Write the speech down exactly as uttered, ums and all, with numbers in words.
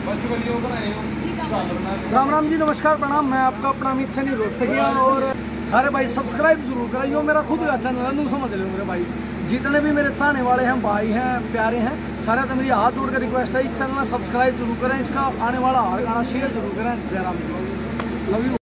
राम राम जी, नमस्कार, प्रणाम। मैं आपका अपना अमित सैनी रोहतकिया। और सारे भाई सब्सक्राइब जरूर करें। जो मेरा खुद का चैनल है, नू समझ लो मेरे भाई, जितने भी मेरे चाहने वाले हैं, भाई हैं, प्यारे हैं, सारे तो मेरी हाथ जोड़ कर रिक्वेस्ट है, इस चैनल में सब्सक्राइब जरूर करें, इसका आने वाला हर गाना शेयर जरूर करें। जय राम, लव यू।